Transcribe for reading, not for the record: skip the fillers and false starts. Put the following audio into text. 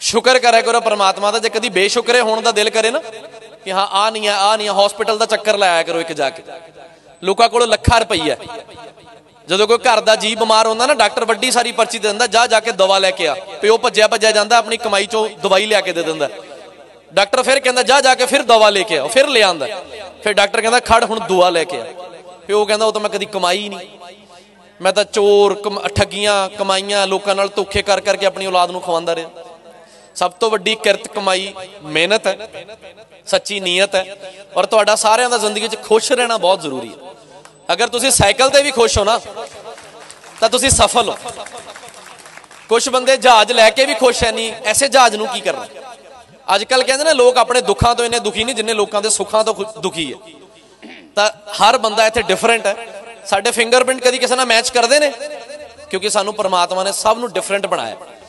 शुक्र करा करो परमात्मा का। जे कभी बेशुक्रे होने का दिल करे ना कि हाँ आ नहीं है आ नहीं है, हॉस्पिटल का चक्कर लाया करो एक जाके। लोगों को लखा रुपया, जो कोई घर का जी बीमार होंगे ना डॉक्टर वड्डी सारी पर्ची दे दिंदा, जा जाके दवा लैके आ। प्यो भज्या भज्या जाता अपनी कमाई चो दवाई लिया के दे दिंदा। डॉक्टर फिर कहता जा जाके फिर दवा लेके आओ, फिर ले आंदा। फिर डॉक्टर कहता खड़ हुण दुआ लेके आ। प्यो कहता वो तो मैं कभी कमाई ही नहीं, मैं तो चोर ठगियां कमाइयां लोगों नाल धोखे कर करके अपनी औलाद नूं खवांदा रहा। सब तो वड्डी किरत कमाई मेहनत है, सच्ची नीयत है। और तुहाडा सारिआं दा जिंदगी च खुश रहना बहुत जरूरी है। अगर तुसीं साइकिल ते भी खुश हो ना तो तुसीं सफल हो। कुछ बंदे जहाज लैके भी खुश है नहीं, ऐसे जहाज नूं की करना। अजकल कहते ना लोग अपने दुखों तो इन्ने दुखी नहीं जिन्ने लोगों के सुखों तो दुखी है। तो हर बंदा इत्थे डिफरेंट है। साडे फिंगरप्रिंट कभी किसी नाल मैच करते हैं क्योंकि सानू परमात्मा ने सब नूं डिफरेंट बनाया।